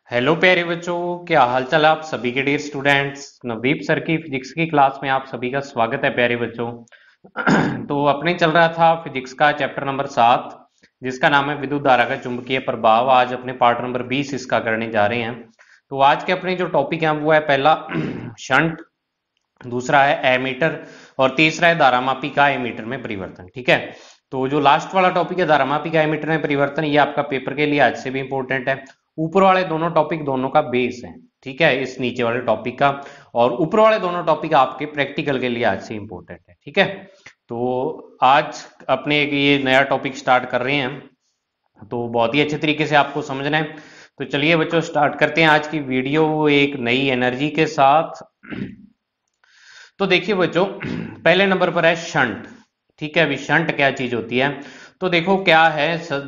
Hello प्यारे बच्चों, क्या हाल चाल आप सभी के डियर स्टूडेंट्स। नवदीप सर की फिजिक्स की क्लास में आप सभी का स्वागत है प्यारे बच्चों। तो अपने चल रहा था फिजिक्स का चैप्टर नंबर 7, जिसका नाम है विद्युत धारा का चुंबकीय प्रभाव। आज अपने पार्ट नंबर 20 इसका करने जा रहे हैं। तो आज के अपने जो टॉपिक है वो है पहला शंट, दूसरा है एमीटर और तीसरा है धारामापी का एमीटर में परिवर्तन। ठीक है। तो जो लास्ट वाला टॉपिक है धारामापी का एमीटर में परिवर्तन, ये आपका पेपर के लिए आज से भी इंपॉर्टेंट है। ऊपर वाले दोनों टॉपिक दोनों का बेस है, ठीक है, इस नीचे वाले टॉपिक का। और ऊपर वाले दोनों टॉपिक आपके प्रैक्टिकल के लिए आज से इंपॉर्टेंट है। ठीक है। तो आज अपने एक ये नया टॉपिक स्टार्ट कर रहे हैं, तो बहुत ही अच्छे तरीके से आपको समझना है। तो चलिए बच्चों स्टार्ट करते हैं आज की वीडियो एक नई एनर्जी के साथ। तो देखिए बच्चों, पहले नंबर पर है शंट। ठीक है, अभी शंट क्या चीज होती है, तो देखो क्या है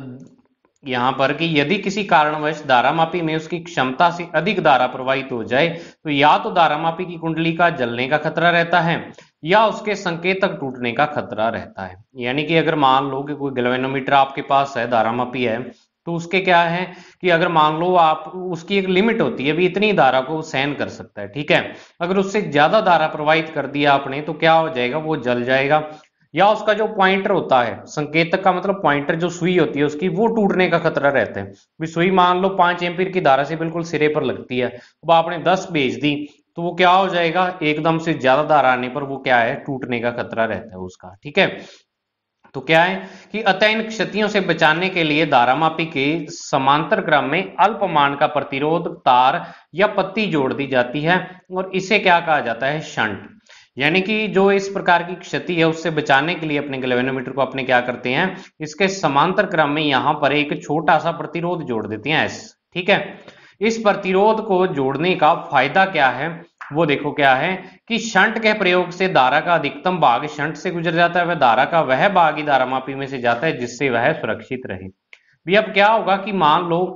यहां पर कि यदि किसी कारणवश धारामापी में उसकी क्षमता से अधिक धारा प्रवाहित हो जाए तो या तो धारामापी की कुंडली का जलने का खतरा रहता है या उसके संकेतक टूटने का खतरा रहता है। यानी कि अगर मान लो कि कोई गैल्वेनोमीटर आपके पास है, धारामापी है, तो उसके क्या है कि अगर मान लो आप, उसकी एक लिमिट होती है, अभी इतनी धारा को सहन कर सकता है। ठीक है। अगर उससे ज्यादा धारा प्रवाहित कर दिया आपने तो क्या हो जाएगा, वो जल जाएगा। या उसका जो पॉइंटर होता है, संकेतक का मतलब पॉइंटर, जो सुई होती है उसकी, वो टूटने का खतरा रहता है। भी सुई मान लो 5 एम्पीयर की धारा से बिल्कुल सिरे पर लगती है, अब आपने 10 भेज दी तो वो क्या हो जाएगा, एकदम से ज्यादा धारा आने पर वो क्या है, टूटने का खतरा रहता है उसका। ठीक है। तो क्या है कि अतः इन क्षतियों से बचाने के लिए धारामापी के समांतर क्रम में अल्पमान का प्रतिरोध तार या पत्ती जोड़ दी जाती है और इसे क्या कहा जाता है, शंट। यानी कि जो इस प्रकार की क्षति है उससे बचाने के लिए अपने गैल्वेनोमीटर को अपने क्या करते हैं, इसके समांतर क्रम में यहां पर एक छोटा सा प्रतिरोध जोड़ देते हैं, एस। ठीक है। इस प्रतिरोध को जोड़ने का फायदा क्या है, वो देखो क्या है कि शंट के प्रयोग से धारा का अधिकतम भाग शंट से गुजर जाता है, वह धारा का वह भाग ही धारामापी में से जाता है जिससे वह सुरक्षित रहे। भी अब क्या होगा कि मान लो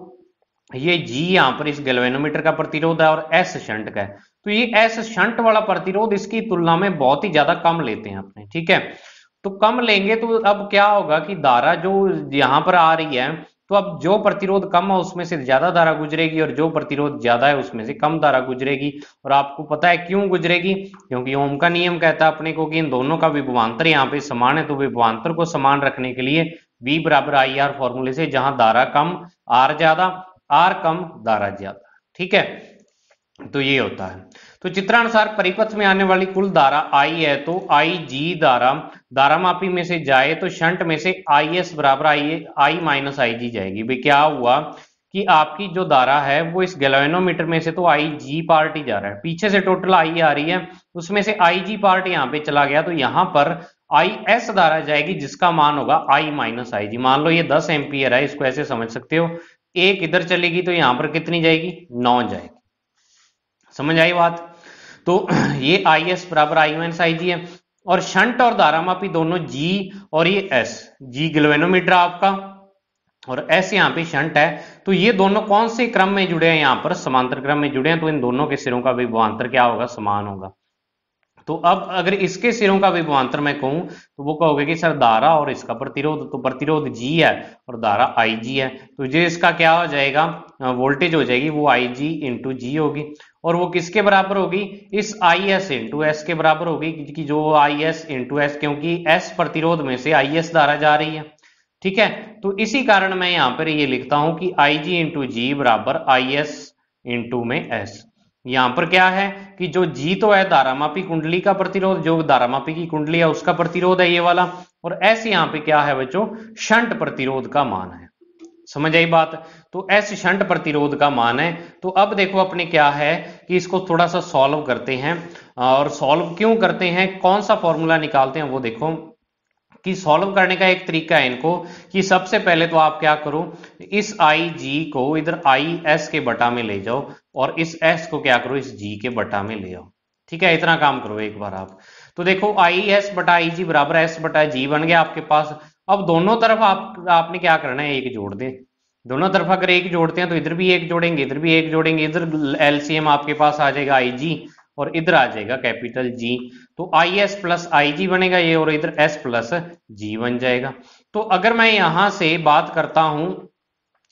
ये जी यहां पर इस गैल्वेनोमीटर का प्रतिरोध है और एस शंट का है, तो ये एस शंट वाला प्रतिरोध इसकी तुलना में बहुत ही ज्यादा कम लेते हैं अपने। ठीक है। तो कम लेंगे तो अब क्या होगा कि धारा जो यहां पर आ रही है, तो अब जो प्रतिरोध कम है उसमें से ज्यादा धारा गुजरेगी और जो प्रतिरोध ज्यादा है उसमें से कम धारा गुजरेगी। और आपको पता है क्यों गुजरेगी, क्योंकि ओम का नियम कहता है अपने को कि इन दोनों का विभवांतर यहाँ पे समान है, तो विभवांतर को समान रखने के लिए V बराबर आई आर फॉर्मूले से, जहां धारा कम आर ज्यादा, आर कम धारा ज्यादा। ठीक है। तो ये होता है। तो चित्रानुसार परिपथ में आने वाली कुल धारा आई है, तो आई जी धारा धारामापी में से जाए तो शंट में से आई एस बराबर आई माइनस आई जी जाएगी। भाई क्या हुआ कि आपकी जो धारा है वो इस गैल्वेनोमीटर में से तो आई जी पार्ट ही जा रहा है, पीछे से टोटल आई आ रही है, उसमें से आई जी पार्ट यहाँ पे चला गया, तो यहाँ पर आई एस धारा जाएगी जिसका मान होगा आई माइनस आई जी। मान लो ये 10 एम्पियर है, इसको ऐसे समझ सकते हो, एक इधर चलेगी तो यहाँ पर कितनी जाएगी, 9 जाएगी। समझ आई बात। तो ये आई एस बराबर आई माइनस आई जी है। और शंट और धारामापी दोनों जी, और ये एस, जी गैल्वेनोमीटर आपका और एस यहाँ पे शंट है, तो ये दोनों कौन से क्रम में जुड़े हैं, यहाँ पर समांतर क्रम में जुड़े हैं, तो इन दोनों के सिरों का विभवांतर क्या होगा, समान होगा। तो अब अगर इसके सिरों का विभवांतर मैं कहूं तो वो कहोगे कि सर धारा और इसका प्रतिरोध, तो प्रतिरोध जी है और धारा आई जी है, तो जो इसका क्या हो जाएगा, वोल्टेज हो जाएगी वो आई जी इंटू जी होगी। और वो किसके बराबर होगी, इस आई एस इंटू एस के बराबर होगी, कि जो आई एस इंटू एस, क्योंकि एस प्रतिरोध में से आई एस धारा जा रही है। ठीक है। तो इसी कारण मैं यहां पर ये लिखता हूं कि आई जी इंटू जी बराबर आई एस इंटू में एस। यहां पर क्या है कि जो जी तो है धारामापी कुंडली का प्रतिरोध, जो धारामापी की कुंडली है उसका प्रतिरोध है ये वाला, और एस यहां पे क्या है बच्चों, शंट प्रतिरोध का मान है। समझ आई बात। तो एस शंट प्रतिरोध का मान है। तो अब देखो अपने क्या है कि इसको थोड़ा सा सॉल्व करते हैं, और सॉल्व क्यों करते हैं, कौन सा फॉर्मूला निकालते हैं, वो देखो कि सॉल्व करने का एक तरीका है इनको, कि सबसे पहले तो आप क्या करो, इस आई जी को इधर आई एस के बटा में ले जाओ और इस एस को क्या करो, इस जी के बटा में ले आओ। ठीक है, इतना काम करो एक बार आप। तो देखो आई एस बटा आई जी बराबर एस बटा जी बन गया आपके पास। अब दोनों तरफ आपने क्या करना है, एक जोड़ दें। दोनों तरफ अगर एक जोड़ते हैं तो इधर भी एक जोड़ेंगे, इधर भी एक जोड़ेंगे, इधर एलसीएम आपके पास आ जाएगा आई जी और इधर आ जाएगा कैपिटल जी। तो आई एस प्लस आई जी बनेगा ये, और इधर एस प्लस जी बन जाएगा। तो अगर मैं यहां से बात करता हूं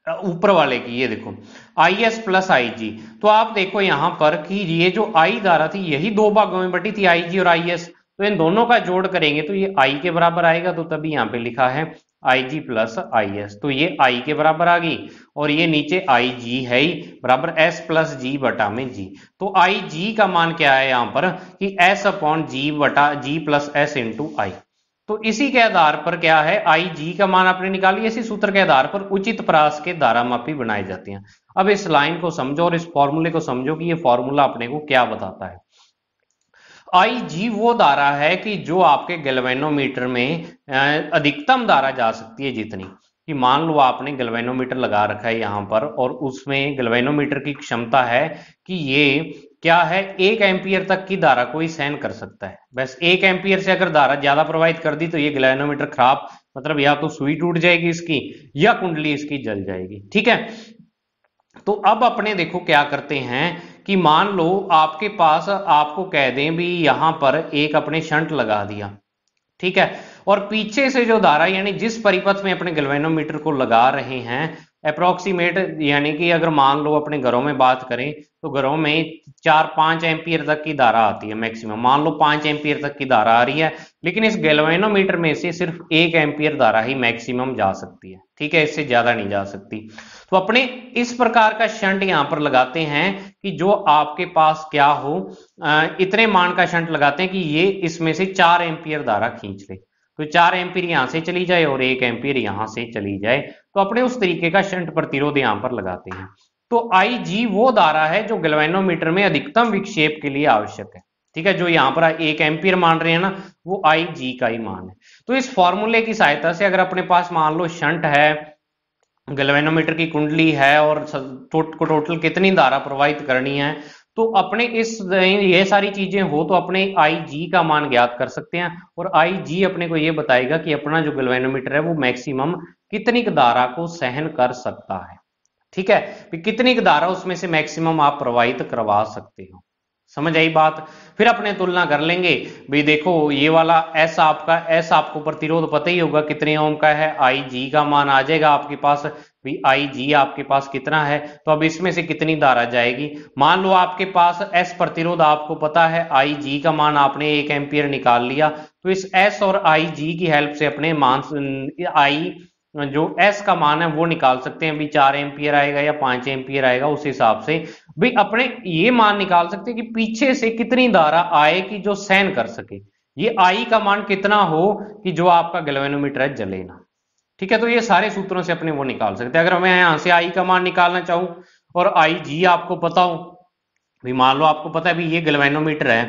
ऊपर वाले की, ये देखो IS प्लस IG। तो आप देखो यहां पर कि ये जो I धारा थी यही दो भागों में बटी थी, IG और IS। तो इन दोनों का जोड़ करेंगे तो ये I के बराबर आएगा, तो तभी यहां पे लिखा है IG प्लस IS। तो ये I के बराबर आ गई और ये नीचे IG है ही, बराबर S प्लस G बटा में G। तो IG का मान क्या है यहां पर कि S अपॉन G बटा G plus S into I। तो इसी के आधार पर क्या है, आई जी का मान आपने निकाली, इसी सूत्र के आधार पर उचित परास के धारामापी बनाए जाते हैं। अब इस लाइन को समझो और इस फॉर्मूले को समझो कि ये फॉर्मूला अपने को क्या बताता है। आई जी वो धारा है कि जो आपके गैल्वेनोमीटर में अधिकतम धारा जा सकती है, जितनी कि मान लो आपने गैल्वेनोमीटर लगा रखा है यहां पर और उसमें गैल्वेनोमीटर की क्षमता है कि ये क्या है, 1 एम्पियर तक की धारा को ही सहन कर सकता है। बस 1 एम्पियर से अगर धारा ज्यादा प्रवाहित कर दी तो ये गैल्वेनोमीटर खराब, मतलब या तो सुई टूट जाएगी इसकी या कुंडली इसकी जल जाएगी। ठीक है, तो अब अपने देखो क्या करते हैं कि मान लो आपके पास, आपको कह दें भी यहां पर एक अपने शंट लगा दिया, ठीक है, और पीछे से जो धारा यानी जिस परिपथ में अपने गैल्वेनोमीटर को लगा रहे हैं अप्रोक्सीमेट, यानी कि अगर मान लो अपने घरों में बात करें तो घरों में 4-5 एम्पियर तक की धारा आती है मैक्सिमम, मान लो 5 एम्पियर तक की धारा आ रही है, लेकिन इस गैल्वेनोमीटर में से सिर्फ 1 एम्पियर धारा ही मैक्सिमम जा सकती है। ठीक है, इससे ज्यादा नहीं जा सकती। तो अपने इस प्रकार का शंट यहां पर लगाते हैं कि जो आपके पास क्या हो, इतने मान का शंट लगाते हैं कि ये इसमें से 4 एम्पियर धारा खींच ले, तो 4 एम्पियर यहां से चली जाए और 1 एम्पियर यहां से चली जाए, तो अपने उस तरीके का शंट प्रतिरोध यहां पर लगाते हैं। तो आई जी वो धारा है जो गैल्वेनोमीटर में अधिकतम विक्षेप के लिए आवश्यक है। ठीक है, जो यहां पर 1 एम्पियर मान रहे हैं ना, वो आई जी का ही मान है। तो इस फॉर्मूले की सहायता से अगर अपने पास मान लो शंट है, गैल्वेनोमीटर की कुंडली है और टोटल कितनी धारा प्रवाहित करनी है, तो अपने इस ये सारी चीजें हो तो अपने आई जी का मान ज्ञात कर सकते हैं। और आई जी अपने को ये बताएगा कि अपना जो गैल्वेनोमीटर है वो मैक्सिमम कितनी धारा को सहन कर सकता है। ठीक है, कितनी धारा उसमें से मैक्सिमम आप प्रवाहित करवा सकते हो। समझ आई बात। फिर अपने तुलना कर लेंगे, भाई देखो ये वाला एस आपका, एस आपको प्रतिरोध पता ही होगा कितने ओम का है, आई जी का मान आ जाएगा आपके पास, भाई आई जी आपके पास कितना है, तो अब इसमें से कितनी धारा जाएगी। मान लो आपके पास एस प्रतिरोध आपको पता है, आई जी का मान आपने 1 एम्पियर निकाल लिया, तो इस एस और आई जी की हेल्प से अपने मान आई जो एस का मान है वो निकाल सकते हैं, भी 4 एम्पियर आएगा या 5 एम्पियर आएगा, उस हिसाब से भाई अपने ये मान निकाल सकते हैं कि पीछे से कितनी धारा आए कि जो सहन कर सके, ये आई का मान कितना हो कि जो आपका गैल्वेनोमीटर है जले ना। ठीक है, तो ये सारे सूत्रों से अपने वो निकाल सकते हैं। अगर मैं यहां से आई का मान निकालना चाहूं और आई जी आपको पता हो, भाई मान लो आपको पता है भी ये गैल्वेनोमीटर है,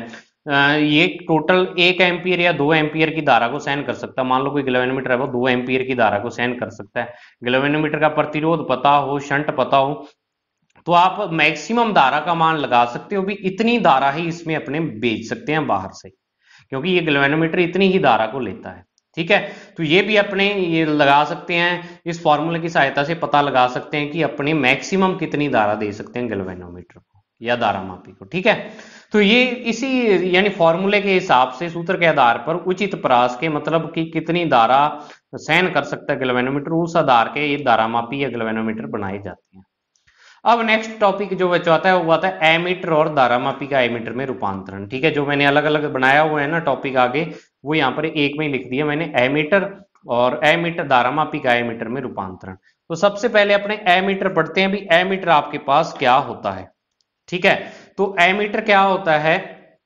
ये टोटल 1 एम्पियर या 2 एम्पियर की धारा को सहन कर सकता है। मान लो कोई गैल्वेनोमीटर है वो 2 एम्पियर की धारा को सहन कर सकता है, गैल्वेनोमीटर का प्रतिरोध पता हो, शंट पता हो, तो आप मैक्सिमम धारा का मान लगा सकते हो, भी इतनी धारा ही इसमें अपने बेच सकते हैं बाहर से, क्योंकि ये गैल्वेनोमीटर इतनी ही धारा को लेता है। ठीक है, तो ये भी अपने ये लगा सकते हैं, इस फॉर्मूले की सहायता से पता लगा सकते हैं कि अपने मैक्सिमम कितनी धारा दे सकते हैं गैल्वेनोमीटर को या धारामापी को। ठीक है, तो ये इसी यानी फॉर्मूले के हिसाब से, सूत्र के आधार पर उचित परास के मतलब कि कितनी धारा सहन कर सकता है गैल्वेनोमीटर, उस आधार के ये धारामापी या गैल्वेनोमीटर बनाए जाते हैं। अब नेक्स्ट टॉपिक जो बचाता है वो आता है एमीटर और धारामापी का एमीटर में रूपांतरण। ठीक है, जो मैंने अलग अलग बनाया हुआ है ना टॉपिक आगे, वो यहाँ पर एक में ही लिख दिया मैंने, एमीटर और एमीटर, धारामापी का एमीटर में रूपांतरण। तो सबसे पहले अपने एमीटर पढ़ते हैं, भी एमीटर आपके पास क्या होता है। ठीक है, तो एमीटर क्या होता है,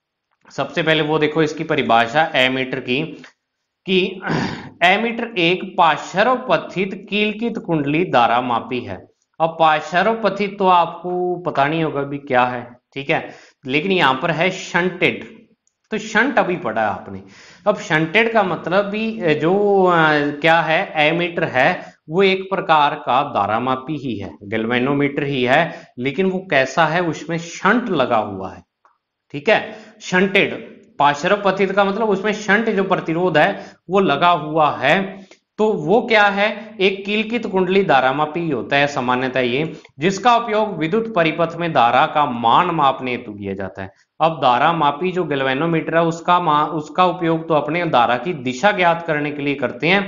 सबसे पहले वो देखो इसकी परिभाषा एमीटर की, कि एमीटर एक पार्श्वपथित कीलकित कुंडली धारामापी है। अब पार्श्वपथित तो आपको पता नहीं होगा भी क्या है, ठीक है, लेकिन यहां पर है शंटेड, तो शंट अभी पढ़ा है आपने। अब शंटेड का मतलब भी जो क्या है, एमीटर है वो एक प्रकार का धारामापी ही है, गैल्वेनोमीटर ही है, लेकिन वो कैसा है, उसमें शंट लगा हुआ है। ठीक है, शंटेड, पार्श्वपथित का मतलब उसमें शंट जो प्रतिरोध है वो लगा हुआ है। तो वो क्या है, एक कीलकित कुंडली धारामापी होता है सामान्यतः ये, जिसका उपयोग विद्युत परिपथ में धारा का मान मापने हेतु किया जाता है। अब धारामापी जो गैल्वेनोमीटर है उसका उपयोग तो अपने धारा की दिशा ज्ञात करने के लिए करते हैं,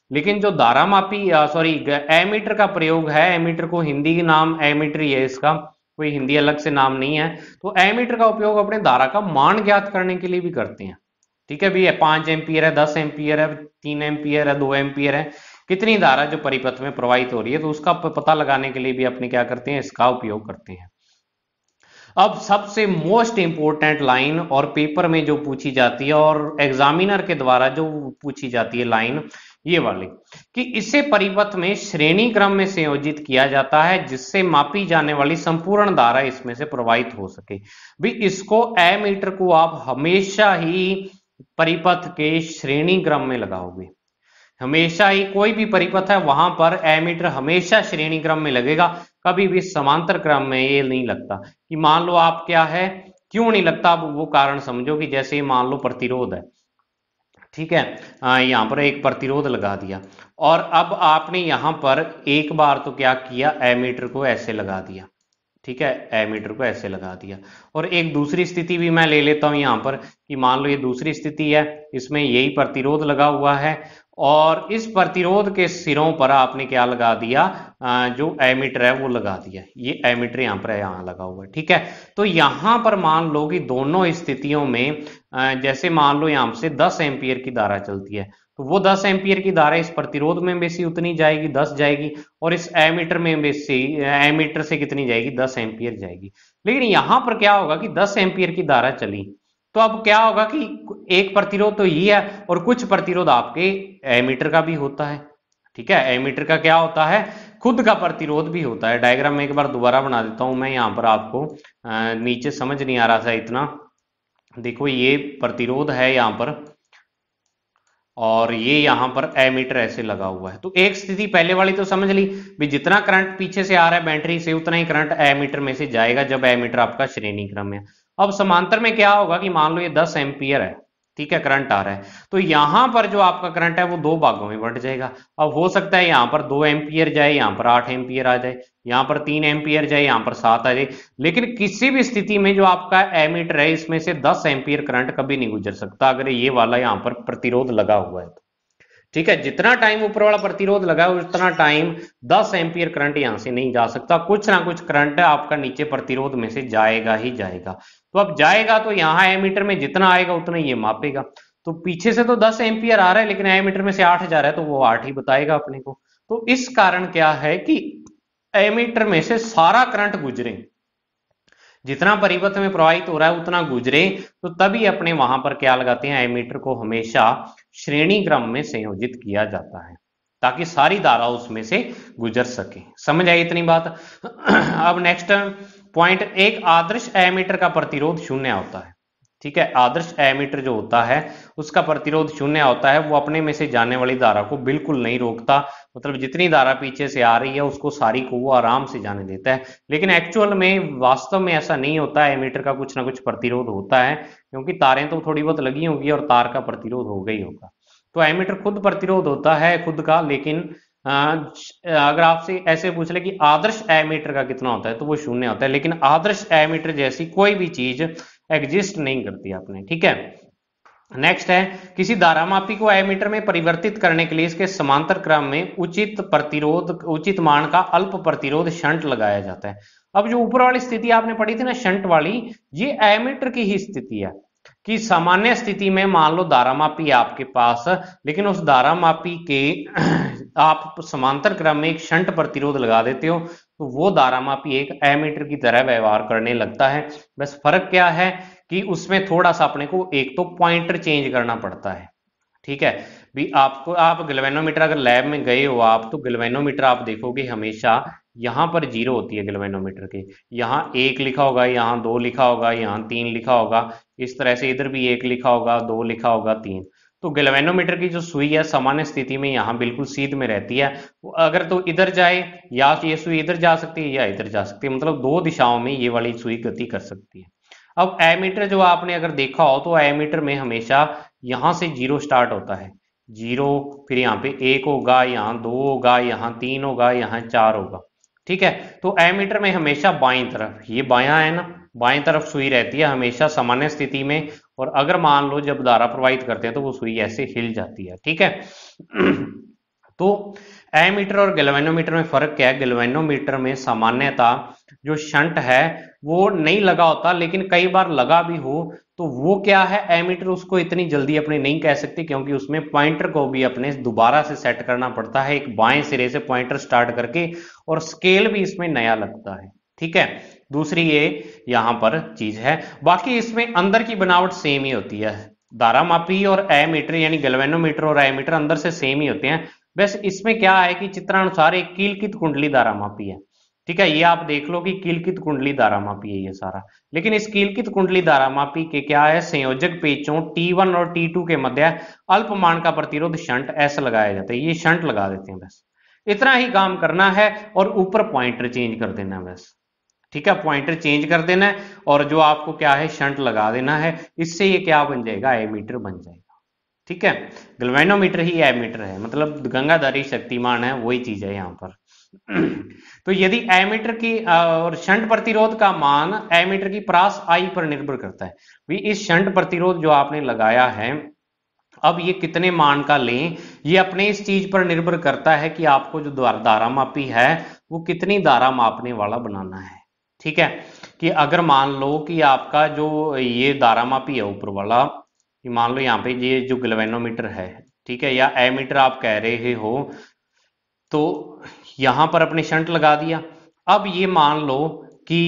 लेकिन जो धारामापी सॉरी एमीटर का प्रयोग है, एमीटर को हिंदी के नाम एमीटर ही है, इसका कोई हिंदी अलग से नाम नहीं है। तो एमीटर का उपयोग अपने धारा का मान ज्ञात करने के लिए भी करते हैं। ठीक है भैया, 5 एम्पियर है, 10 एम्पियर है, 3 एम्पियर है, 2 एम्पियर है, कितनी धारा जो परिपथ में प्रवाहित हो रही है, तो उसका पता लगाने के लिए भी अपने क्या करते हैं, इसका उपयोग करते हैं। अब सबसे मोस्ट इंपॉर्टेंट लाइन और पेपर में जो पूछी जाती है और एग्जामिनर के द्वारा जो पूछी जाती है लाइन, ये वाली, कि इसे परिपथ में श्रेणी क्रम में संयोजित किया जाता है जिससे मापी जाने वाली संपूर्ण धारा इसमें से प्रवाहित हो सके। भी इसको एमीटर को आप हमेशा ही परिपथ के श्रेणी क्रम में लगाओगे, हमेशा ही कोई भी परिपथ है वहां पर एमीटर हमेशा श्रेणी क्रम में लगेगा, कभी भी समांतर क्रम में ये नहीं लगता। कि मान लो आप क्या है, क्यों नहीं लगता, अब वो कारण समझो। कि जैसे मान लो प्रतिरोध है, ठीक है, यहाँ पर एक प्रतिरोध लगा दिया और अब आपने यहां पर एक बार तो क्या किया, एमीटर को ऐसे लगा दिया, ठीक है, एमीटर को ऐसे लगा दिया। और एक दूसरी स्थिति भी मैं ले लेता हूं यहां पर, कि मान लो ये दूसरी स्थिति है, इसमें यही प्रतिरोध लगा हुआ है और इस प्रतिरोध के सिरों पर आपने क्या लगा दिया, जो एमीटर है वो लगा दिया। ये एमीटर यहां पर यहां लगा हुआ है, ठीक है। तो यहां पर मान लो कि दोनों स्थितियों में जैसे मान लो यहां से 10 एम्पियर की धारा चलती है, तो वो 10 एम्पियर की धारा इस प्रतिरोध में भी उतनी जाएगी, 10 जाएगी, और इस एमीटर में भी एमीटर से कितनी जाएगी, 10 एम्पियर जाएगी। लेकिन यहां पर क्या होगा कि 10 एम्पियर की धारा चली, तो अब क्या होगा कि एक प्रतिरोध तो ये है और कुछ प्रतिरोध आपके एमीटर का भी होता है, ठीक है। एमीटर का क्या होता है, खुद का प्रतिरोध भी होता है। डायग्राम में एक बार दोबारा बना देता हूं मैं यहां पर, आपको नीचे समझ नहीं आ रहा था इतना। देखो ये प्रतिरोध है यहां पर और ये यहां पर एमीटर ऐसे लगा हुआ है। तो एक स्थिति पहले वाली तो समझ ली भी, जितना करंट पीछे से आ रहा है बैटरी से उतना ही करंट एमीटर में से जाएगा जब एमीटर आपका श्रेणी क्रम में। अब समांतर में क्या होगा कि मान लो ये 10 एम्पियर है, ठीक है, करंट आ रहा है, तो यहां पर जो आपका करंट है वो दो भागों में बंट जाएगा। अब हो सकता है यहां पर 2 एम्पियर जाए, यहां पर 8 एम्पियर आ जाए, यहां पर 3 एम्पियर जाए, यहां पर 7 आ जाए, लेकिन किसी भी स्थिति में जो आपका एमीटर है इसमें से 10 एम्पियर करंट कभी नहीं गुजर सकता अगर ये वाला यहां पर प्रतिरोध लगा हुआ है तो, ठीक है। जितना टाइम ऊपर वाला प्रतिरोध लगा है उतना टाइम 10 एम्पियर करंट यहां से नहीं जा सकता, कुछ ना कुछ करंट आपका नीचे प्रतिरोध में से जाएगा ही जाएगा। तो अब जाएगा तो यहां एमीटर में जितना आएगा उतना ये मापेगा। तो पीछे से तो 10 एम्पियर आ रहा है लेकिन एमीटर में से 8 जा रहा है, तो वो 8 ही बताएगा अपने को। तो इस कारण क्या है कि एमीटर में से सारा करंट गुजरे, जितना परिपथ में प्रवाहित हो रहा है उतना गुजरे, तो तभी अपने वहां पर क्या लगाते हैं, एमीटर को हमेशा श्रेणी क्रम में संयोजित किया जाता है ताकि सारी धारा उसमें से गुजर सके। समझ आई इतनी बात। अब नेक्स्ट पॉइंट, एक आदर्श एमीटर का प्रतिरोध शून्य होता है, ठीक है। आदर्श एमीटर जो होता है उसका प्रतिरोध शून्य होता है, वो अपने में से जाने वाली धारा को बिल्कुल नहीं रोकता, मतलब जितनी धारा पीछे से आ रही है उसको सारी को वो आराम से जाने देता है। लेकिन एक्चुअल में वास्तव में ऐसा नहीं होता है, एमीटर का कुछ ना कुछ प्रतिरोध होता है, क्योंकि तारें तो थोड़ी बहुत लगी होगी और तार का प्रतिरोध होगा ही होगा। तो एमीटर खुद प्रतिरोध होता है खुद का, लेकिन अगर आपसे ऐसे पूछ ले कि आदर्श एमीटर का कितना होता है तो वो शून्य होता है, लेकिन आदर्श एमीटर जैसी कोई भी चीज एग्जिस्ट नहीं करती आपने, ठीक है। नेक्स्ट है, किसी धारामापी को एमीटर में परिवर्तित करने के लिए इसके समांतर क्रम में उचित प्रतिरोध, उचित मान का अल्प प्रतिरोध शंट लगाया जाता है। अब जो ऊपर वाली स्थिति आपने पढ़ी थी ना शंट वाली, ये एमीटर की ही स्थिति है कि सामान्य स्थिति में मान लो धारामापी है आपके पास, लेकिन उस धारामापी के आप समांतर क्रम में एक शंट प्रतिरोध लगा देते हो तो वो धारामापी एक एमीटर की तरह व्यवहार करने लगता है। बस फर्क क्या है कि उसमें थोड़ा सा अपने को एक तो पॉइंटर चेंज करना पड़ता है, ठीक है। भी आपको, आप गैल्वेनोमीटर अगर लैब में गए हो आप, तो गैल्वेनोमीटर आप देखोगे हमेशा यहां पर 0 होती है गैल्वेनोमीटर के, यहाँ 1 लिखा होगा, यहाँ 2 लिखा होगा, यहाँ 3 लिखा होगा, इस तरह से इधर भी 1 लिखा होगा, 2 लिखा होगा, 3। तो गैल्वेनोमीटर की जो सुई है सामान्य स्थिति में यहाँ बिल्कुल सीध में रहती है, अगर तो इधर जाए या ये सुई इधर जा सकती है या इधर जा सकती है, मतलब दो दिशाओं में ये वाली सुई गति कर सकती है। अब एमीटर जो आपने अगर देखा हो तो एमीटर में हमेशा यहां से 0 स्टार्ट होता है, 0, फिर यहाँ पे 1 होगा, यहाँ 2 होगा, यहाँ 3 होगा, यहाँ 4 होगा, ठीक है। तो एमीटर में हमेशा बाईं तरफ, ये बायां है ना, बाईं तरफ सुई रहती है हमेशा सामान्य स्थिति में, और अगर मान लो जब धारा प्रवाहित करते हैं तो वो सुई ऐसे हिल जाती है, ठीक है। तो एमीटर और गैल्वेनोमीटर में फर्क क्या है? गैल्वेनोमीटर में सामान्यतः जो शंट है वो नहीं लगा होता, लेकिन कई बार लगा भी हो तो वो क्या है, एमीटर उसको इतनी जल्दी अपने नहीं कह सकती, क्योंकि उसमें पॉइंटर को भी अपने दोबारा से सेट करना पड़ता है, एक बाएं सिरे से पॉइंटर स्टार्ट करके, और स्केल भी इसमें नया लगता है। ठीक है, दूसरी ये यहां पर चीज है। बाकी इसमें अंदर की बनावट सेम ही होती है, दारामापी और एमीटर यानी गैल्वेनोमीटर और एमीटर अंदर से सेम ही होते हैं। बस इसमें क्या है कि चित्रानुसार एक कीलकित कुंडली दारामापी है। ठीक है, ये आप देख लो कि कीलकित कुंडली दारामापी है ये सारा। लेकिन इस कीलकित कुंडली दारामापी के क्या है, संयोजक पेचों T1 और T2 के मध्य अल्पमान का प्रतिरोध शंट एस लगाया जाता है, ये शंट लगा देते हैं बस। इतना ही काम करना है और ऊपर पॉइंटर चेंज कर देना है बस। ठीक है, पॉइंटर चेंज कर देना है और जो आपको क्या है शंट लगा देना है, इससे ये क्या बन जाएगा, एमीटर बन जाएगा। ठीक है, गैल्वेनोमीटर ही एमीटर है, मतलब गंगाधारी शक्तिमान है, वही चीज है यहाँ पर। तो यदि एमीटर की और शंट प्रतिरोध का मान एमीटर की प्रास आई पर निर्भर करता है। भी इस शंट प्रतिरोध जो आपने लगाया है, अब ये कितने मान का लें, ये अपने इस चीज पर निर्भर करता है कि आपको जो धारा मापी है वो कितनी धारा मापने वाला बनाना है। ठीक है, कि अगर मान लो कि आपका जो ये धारा मापी है ऊपर वाला, कि मान लो यहाँ पे ये जो गैल्वेनोमीटर है, ठीक है, या एमीटर आप कह रहे हो, तो यहां पर अपने शंट लगा दिया। अब ये मान लो कि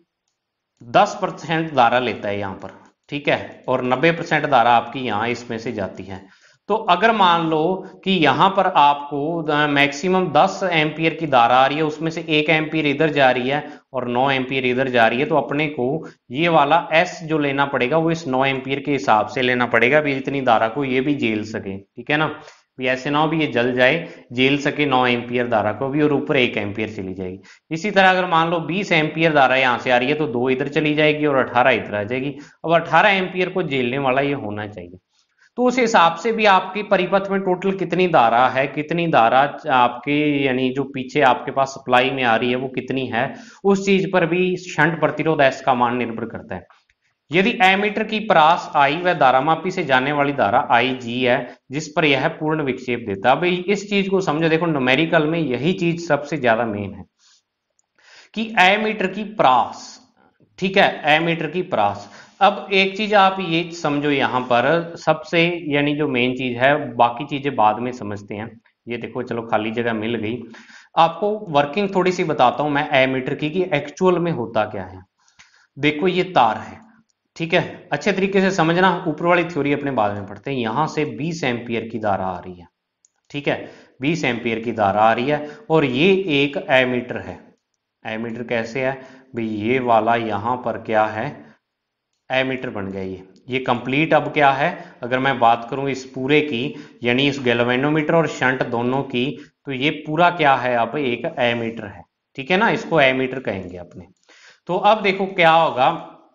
10% धारा लेता है यहां पर, ठीक है, और 90% धारा आपकी यहां इसमें से जाती है। तो अगर मान लो कि यहां पर आपको मैक्सिमम 10 एम्पियर की धारा आ रही है, उसमें से 1 एम्पियर इधर जा रही है और 9 एम्पियर इधर जा रही है, तो अपने को ये वाला एस जो लेना पड़ेगा वो इस 9 एम्पियर के हिसाब से लेना पड़ेगा, भी इतनी धारा को ये भी झेल सके। ठीक है ना, भी ऐसे ना हो भी ये जल जाए, झेल सके 9 एम्पियर धारा को भी, और ऊपर 1 एम्पियर चली जाएगी। इसी तरह अगर मान लो 20 एम्पियर धारा यहां से आ रही है तो 2 इधर चली जाएगी और 18 इधर आ जाएगी। अब 18 एम्पियर को झेलने वाला ये होना चाहिए। तो उस हिसाब से भी आपकी परिपथ में टोटल कितनी धारा है, कितनी धारा आपके यानी जो पीछे आपके पास सप्लाई में आ रही है वो कितनी है, उस चीज पर भी शंट प्रतिरोध एस का मान निर्भर करता है। यदि एमीटर की परास आई व धारामापी से जाने वाली धारा आई जी है, जिस पर यह पूर्ण विक्षेप देता है। अब इस चीज को समझो, देखो न्यूमेरिकल में यही चीज सबसे ज्यादा मेन है कि एमीटर की परास। ठीक है, एमीटर की परास। अब एक चीज आप ये समझो यहां पर सबसे यानी जो मेन चीज है, बाकी चीजें बाद में समझते हैं। ये देखो चलो खाली जगह मिल गई, आपको वर्किंग थोड़ी सी बताता हूं मैं एमीटर की कि एक्चुअल में होता क्या है। देखो ये तार है, ठीक है, अच्छे तरीके से समझना, ऊपर वाली थ्योरी अपने बाद में पढ़ते हैं। यहां से 20 एम्पियर की धारा आ रही है, ठीक है, 20 एम्पियर की धारा आ रही है और ये एक एमीटर है। एमीटर कैसे है भाई, ये वाला यहां पर क्या है, एमीटर बन गया ये कंप्लीट। अब क्या है, अगर मैं बात करूं इस पूरे की, यानी इस गैल्वेनोमीटर और शंट दोनों की, तो ये पूरा क्या है, अब एक एमीटर है। ठीक है ना, इसको एमीटर कहेंगे अपने। तो अब देखो क्या होगा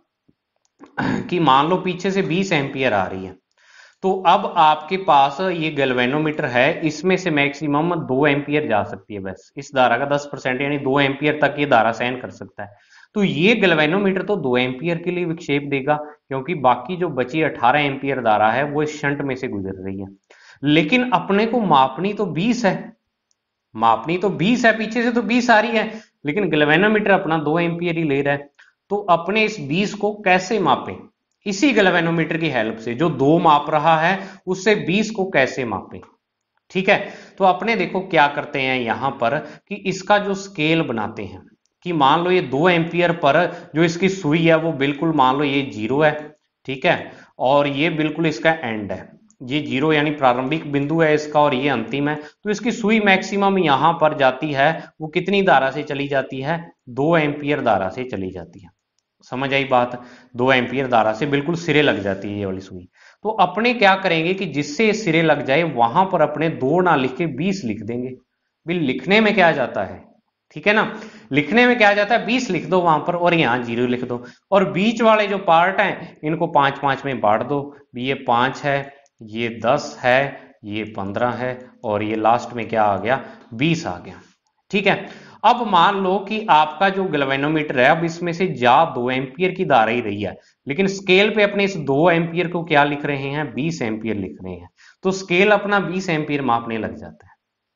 कि मान लो पीछे से 20 एम्पियर आ रही है, तो अब आपके पास ये गैल्वेनोमीटर है, इसमें से मैक्सिमम 2 एम्पियर जा सकती है, बस इस धारा का 10% यानी 2 एम्पियर तक ये धारा सहन कर सकता है। तो ये गैल्वेनोमीटर तो 2 एम्पियर के लिए विक्षेप देगा, क्योंकि बाकी जो बची 18 एम्पियर धारा है वो इस शंट में से गुजर रही है। लेकिन अपने को मापनी तो 20 है, मापनी तो 20 है, पीछे से तो 20 आ रही है, लेकिन गैल्वेनोमीटर अपना 2 एम्पियर ही ले रहा है। तो अपने इस 20 को कैसे मापें, इसी गैल्वेनोमीटर की हेल्प से, जो 2 माप रहा है उससे 20 को कैसे मापें। ठीक है, तो अपने देखो क्या करते हैं यहां पर कि इसका जो स्केल बनाते हैं, कि मान लो ये 2 एम्पियर पर जो इसकी सुई है वो बिल्कुल मान लो ये 0 है, ठीक है, और ये बिल्कुल इसका एंड है, ये 0 यानी प्रारंभिक बिंदु है इसका और ये अंतिम है। तो इसकी सुई मैक्सिमम यहां पर जाती है, वो कितनी धारा से चली जाती है, 2 एम्पियर धारा से चली जाती है। समझ आई बात, 2 एम्पियर धारा से बिल्कुल सिरे लग जाती है ये वाली सुई। तो अपने क्या करेंगे कि जिससे सिरे लग जाए वहां पर अपने 2 ना लिख के 20 लिख देंगे। भी लिखने में क्या जाता है, ठीक है ना, लिखने में क्या जाता है, 20 लिख दो वहां पर और यहां 0 लिख दो, और बीच वाले जो पार्ट हैं इनको 5-5 में बांट दो। भी ये 5 है, ये 10 है, ये 15 है, और ये लास्ट में क्या आ गया, 20 आ गया। ठीक है, अब मान लो कि आपका जो गैल्वेनोमीटर है, अब इसमें से जा 2 एम्पियर की धारा ही रही है, लेकिन स्केल पे अपने इस 2 एम्पियर को क्या लिख रहे हैं, 20 एम्पियर लिख रहे हैं। तो स्केल अपना 20 एम्पियर मापने लग जाता है।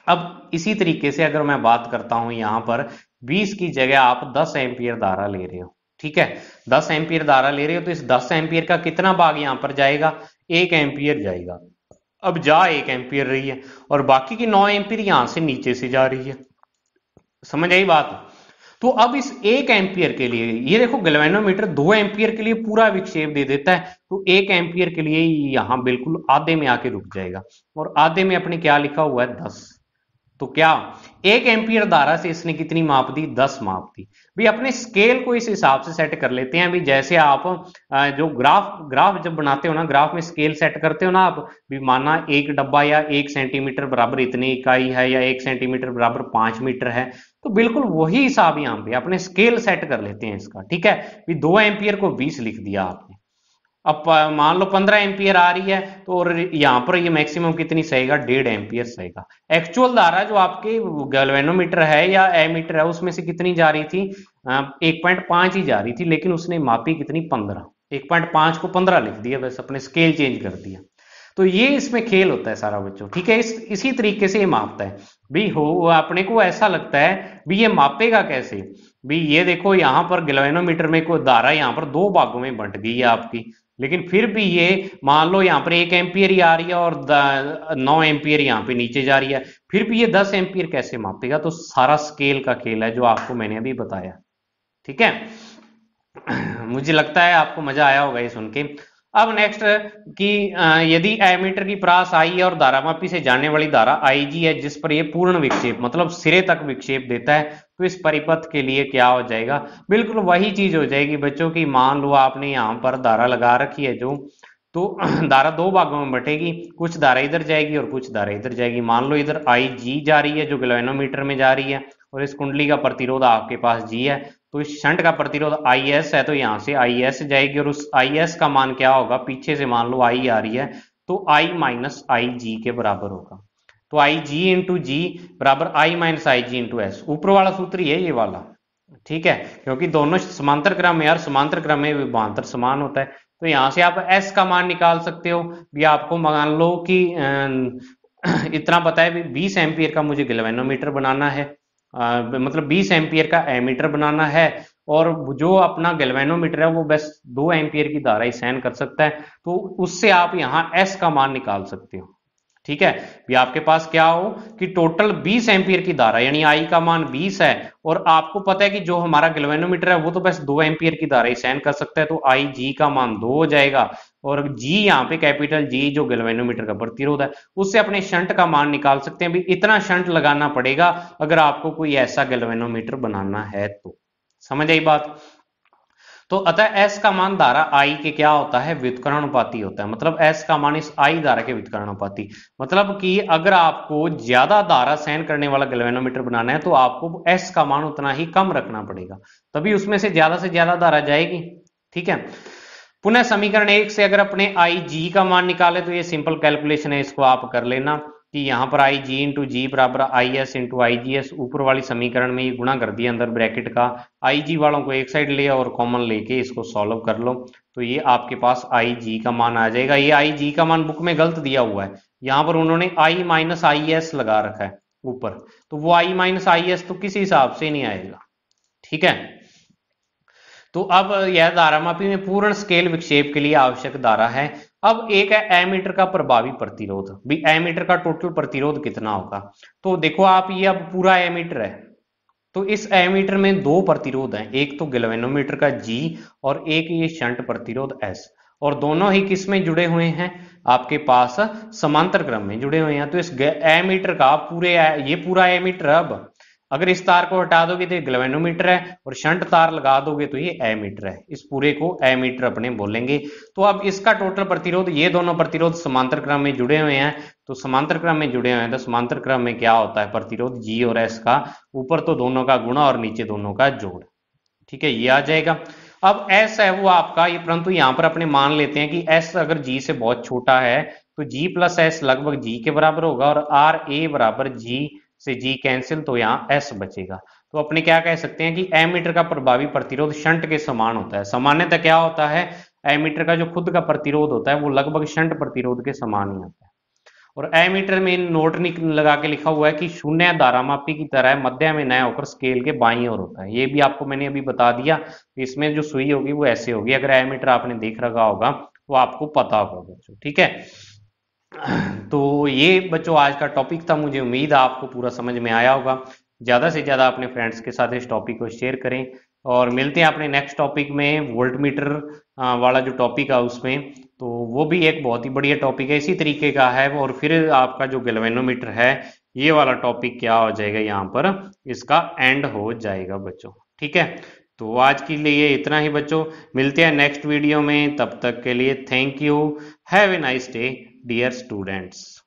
अब इसी तरीके से अगर मैं बात करता हूं यहां पर 20 की जगह आप 10 एम्पियर धारा ले रहे हो, ठीक है, 10 एम्पियर धारा ले रहे हो तो इस 10 एम्पियर का कितना भाग यहां पर जाएगा, 1 एम्पियर जाएगा। अब जा 1 एम्पियर रही है और बाकी की 9 एम्पियर यहां से नीचे से जा रही है। समझ आई बात। तो अब इस 1 एम्पियर के लिए ये देखो गैल्वेनोमीटर 2 एम्पियर के लिए पूरा विक्षेप दे देता है, तो 1 एम्पियर के लिए यहां बिल्कुल आधे में आके रुक जाएगा। और आधे में अपने क्या लिखा हुआ है, 10। तो क्या 1 एम्पियर धारा से इसने कितनी माप दी, 10 माप दी। भी अपने स्केल को इस हिसाब से सेट कर लेते हैं। भी जैसे आप जो ग्राफ जब बनाते हो ना, ग्राफ में स्केल सेट करते हो ना आप, भी माना एक डब्बा या 1 सेंटीमीटर बराबर इतनी इकाई है या 1 सेंटीमीटर बराबर 5 मीटर है, तो बिल्कुल वही हिसाब यहाँ पे अपने स्केल सेट कर लेते हैं इसका, ठीक है। भी 2 एम्पियर को 20 लिख दिया आपने। अब मान लो 15 एम्पियर आ रही है, तो और यहां पर ये मैक्सिमम कितनी सहेगा, 1.5 एम्पियर सहेगा। एक्चुअल धारा जो आपके गैल्वेनोमीटर है या एमीटर है उसमें से कितनी जा रही थी, 1.5 ही जा रही थी, लेकिन उसने मापी कितनी, 15। 1.5 को 15 लिख दिया, बस अपने स्केल चेंज कर दिया। तो ये इसमें खेल होता है सारा बच्चों, ठीक है। इसी तरीके से ये मापता है। भी हो अपने को ऐसा लगता है भी ये मापेगा कैसे, भी ये देखो यहाँ पर गैल्वेनोमीटर में कोई धारा यहाँ पर 2 भागों में बंट गई है आपकी, लेकिन फिर भी ये मान लो यहाँ पर 1 एम्पियर ही आ रही है और 9 एम्पियर यहाँ पे नीचे जा रही है, फिर भी ये 10 एम्पियर कैसे मापेगा। तो सारा स्केल का खेल है जो आपको मैंने अभी बताया, ठीक है। मुझे लगता है आपको मजा आया होगा ये सुन के। अब नेक्स्ट कि यदि एमीटर की प्रास आई है और धारामापी से जाने वाली धारा आई जी है, जिस पर ये पूर्ण विक्षेप मतलब सिरे तक विक्षेप देता है, तो इस परिपथ के लिए क्या हो जाएगा, बिल्कुल वही चीज हो जाएगी बच्चों की। मान लो आपने यहाँ पर धारा लगा रखी है जो, तो धारा 2 भागों में बटेगी, कुछ धारा इधर जाएगी और कुछ धारा इधर जाएगी। मान लो इधर आई जी जा रही है जो गैल्वेनोमीटर में जा रही है, और इस कुंडली का प्रतिरोध आपके पास जी है, तो इस शंट का प्रतिरोध आई एस है, तो यहां से आई एस जाएगी और उस आई एस का मान क्या होगा, पीछे से मान लो आई आ रही है, तो आई माइनस आई जी के बराबर होगा। तो आई जी इंटू जी बराबर I minus I G into S, ऊपर वाला सूत्र ही है ये वाला, ठीक है, क्योंकि दोनों समांतर क्रम में, यार समांतर क्रम में विभवांतर समान होता है। तो यहां से आप एस का मान निकाल सकते हो। भी आपको मान लो कि इतना पता है, 20 एम्पियर का मुझे गैल्वेनोमीटर बनाना है, मतलब 20 एम्पियर का एमीटर बनाना है, और जो अपना गैल्वेनोमीटर है वो बस 2 एम्पियर की धारा ही सहन कर सकता है, तो उससे आप यहाँ एस का मान निकाल सकते हो, ठीक है। भी आपके पास क्या हो कि टोटल 20 एम्पियर की धारा यानी आई का मान 20 है, और आपको पता है कि जो हमारा गैल्वेनोमीटर है वो तो बस 2 एम्पियर की धारा ही सहन कर सकता है, तो आई जी का मान 2 हो जाएगा, और जी यहाँ पे कैपिटल जी जो गैल्वेनोमीटर का प्रतिरोध है, उससे अपने शंट का मान निकाल सकते हैं। भी इतना शंट लगाना पड़ेगा अगर आपको कोई ऐसा गैल्वेनोमीटर बनाना है तो। समझ आई बात। तो अतः S का मान धारा I के क्या होता है, व्युत्क्रमानुपाती होता है। मतलब S का मान इस I धारा के व्युत्क्रमानुपाती, मतलब कि अगर आपको ज्यादा धारा सहन करने वाला गैल्वेनोमीटर बनाना है तो आपको S का मान उतना ही कम रखना पड़ेगा, तभी उसमें से ज्यादा धारा जाएगी, ठीक है। पुनः समीकरण 1 से अगर अपने आई जी का मान निकाले तो ये सिंपल कैलकुलेशन है, इसको आप कर लेना कि यहाँ पर आई जी इंटू जी बराबर I S into I G S, ऊपर वाली समीकरण में ये गुणा कर दिया अंदर ब्रैकेट का, आई जी वालों को एक साइड लिया और कॉमन लेके इसको सॉल्व कर लो, तो ये आपके पास आई जी का मान आ जाएगा। ये आई जी का मान बुक में गलत दिया हुआ है, यहाँ पर उन्होंने आई माइनस आई एस लगा रखा है ऊपर, तो वो आई माइनस आई एस तो किसी हिसाब से नहीं आएगा, ठीक है। तो अब यह धारामापी में पूर्ण स्केल विक्षेप के लिए आवश्यक धारा है। अब एक है एमीटर का प्रभावी प्रतिरोध, भी एमीटर का टोटल प्रतिरोध कितना होगा। तो देखो आप, ये अब पूरा एमीटर है, तो इस एमीटर में 2 प्रतिरोध हैं, एक तो गैल्वेनोमीटर का जी और एक ये शंट प्रतिरोध एस, और दोनों ही किस में जुड़े हुए हैं, आपके पास समांतर क्रम में जुड़े हुए हैं। तो इस एमीटर का ये पूरा एमीटर, अब अगर इस तार को हटा दोगे तो ये गैल्वेनोमीटर है, और शंट तार लगा दोगे तो ये एमीटर है, इस पूरे को एमीटर अपने बोलेंगे। तो अब इसका टोटल प्रतिरोध, ये दोनों प्रतिरोध समांतर क्रम में जुड़े हुए हैं, तो समांतर क्रम में जुड़े हुए हैं तो समांतर क्रम में क्या होता है, प्रतिरोध जी और एस का ऊपर तो दोनों का गुणा और नीचे दोनों का जोड़, ठीक है, ये आ जाएगा। अब एस है वो आपका ये, परंतु यहां पर अपने मान लेते हैं कि एस अगर जी से बहुत छोटा है तो जी प्लस एस लगभग जी के बराबर होगा, और आर ए बराबर जी से जी कैंसिल, तो यहाँ एस बचेगा। तो अपने क्या कह सकते हैं कि एमीटर का प्रभावी प्रतिरोध शंट के समान होता है। सामान्यतः क्या होता है, एमीटर का जो खुद का प्रतिरोध होता है वो लगभग शंट प्रतिरोध के समान ही होता है। और एमीटर में नोट लगा के लिखा हुआ है कि शून्य धारामापी की तरह मध्य में न होकर स्केल के बाईं ओर होता है। ये भी आपको मैंने अभी बता दिया। इसमें जो सुई होगी वो ऐसे होगी, अगर एमीटर आपने देख रखा होगा वो आपको पता होगा बच्चों, ठीक है। तो ये बच्चों आज का टॉपिक था, मुझे उम्मीद है आपको पूरा समझ में आया होगा। ज़्यादा से ज़्यादा अपने फ्रेंड्स के साथ इस टॉपिक को शेयर करें और मिलते हैं अपने नेक्स्ट टॉपिक में, वोल्ट मीटर वाला जो टॉपिक है उसमें। तो वो भी एक बहुत ही बढ़िया टॉपिक है, इसी तरीके का है। और फिर आपका जो गैल्वेनोमीटर है, ये वाला टॉपिक क्या हो जाएगा, यहाँ पर इसका एंड हो जाएगा बच्चों, ठीक है। तो आज के लिए इतना ही बच्चों, मिलते हैं नेक्स्ट वीडियो में, तब तक के लिए thank you, have a nice day dear students.